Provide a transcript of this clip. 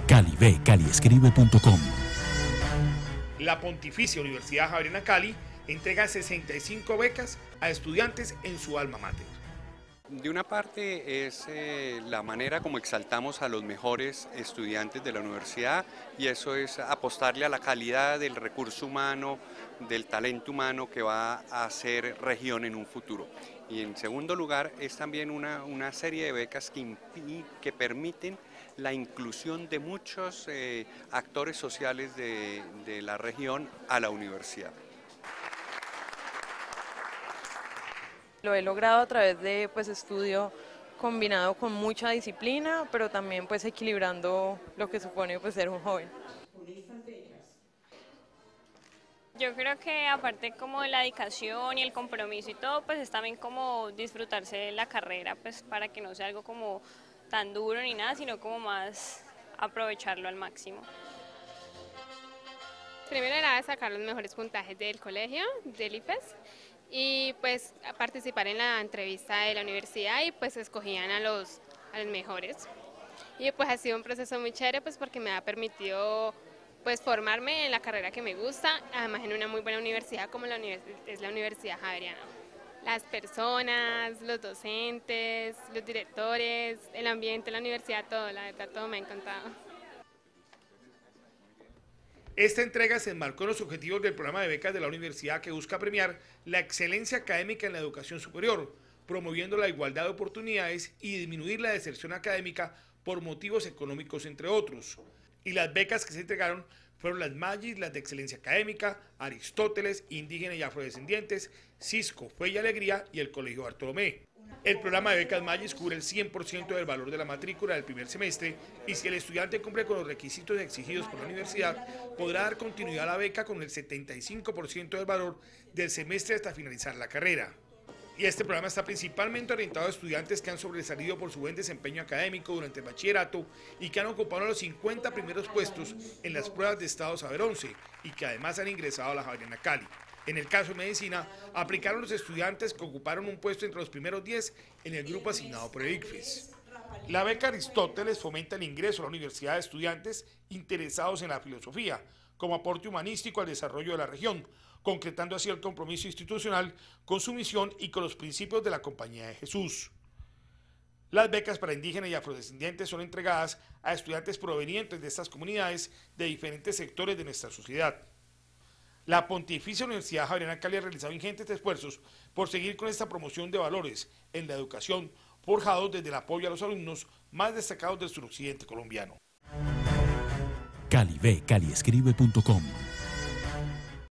Cali ve, caliescribe.com. La Pontificia Universidad Javeriana Cali entrega 65 becas a estudiantes en su alma mater. De una parte es la manera como exaltamos a los mejores estudiantes de la universidad, y eso es apostarle a la calidad del recurso humano, del talento humano que va a hacer región en un futuro. Y en segundo lugar es también una serie de becas que permiten la inclusión de muchos actores sociales de la región a la universidad. Lo he logrado a través de estudio combinado con mucha disciplina, pero también equilibrando lo que supone ser un joven. Yo creo que aparte como de la dedicación y el compromiso y todo, es también como disfrutarse de la carrera, para que no sea algo como tan duro ni nada, sino como más aprovecharlo al máximo. Primero era sacar los mejores puntajes del colegio, del IFES, y participar en la entrevista de la universidad, y escogían a los mejores. Y ha sido un proceso muy chévere porque me ha permitido formarme en la carrera que me gusta, además en una muy buena universidad como es la Universidad Javeriana. Las personas, los docentes, los directores, el ambiente de la universidad, todo, la verdad, todo me ha encantado. Esta entrega se enmarcó en los objetivos del programa de becas de la universidad, que busca premiar la excelencia académica en la educación superior, promoviendo la igualdad de oportunidades y disminuir la deserción académica por motivos económicos, entre otros. Y las becas que se entregaron fueron las Magis, las de excelencia académica, Aristóteles, indígena y afrodescendientes, Cisco, Fe y Alegría y el Colegio Bartolomé. El programa de becas Magis cubre el 100% del valor de la matrícula del primer semestre, y si el estudiante cumple con los requisitos exigidos por la universidad, podrá dar continuidad a la beca con el 75% del valor del semestre hasta finalizar la carrera. Y este programa está principalmente orientado a estudiantes que han sobresalido por su buen desempeño académico durante el bachillerato y que han ocupado los 50 primeros puestos en las pruebas de Estado Saber 11 y que además han ingresado a la Javeriana Cali. En el caso de medicina, aplicaron los estudiantes que ocuparon un puesto entre los primeros 10 en el grupo asignado por el ICFES. La beca Aristóteles fomenta el ingreso a la universidad de estudiantes interesados en la filosofía, como aporte humanístico al desarrollo de la región, concretando así el compromiso institucional con su misión y con los principios de la Compañía de Jesús. Las becas para indígenas y afrodescendientes son entregadas a estudiantes provenientes de estas comunidades de diferentes sectores de nuestra sociedad. La Pontificia Universidad Javeriana Cali ha realizado ingentes esfuerzos por seguir con esta promoción de valores en la educación, forjados desde el apoyo a los alumnos más destacados del suroccidente colombiano. Cali ve, caliescribe.com.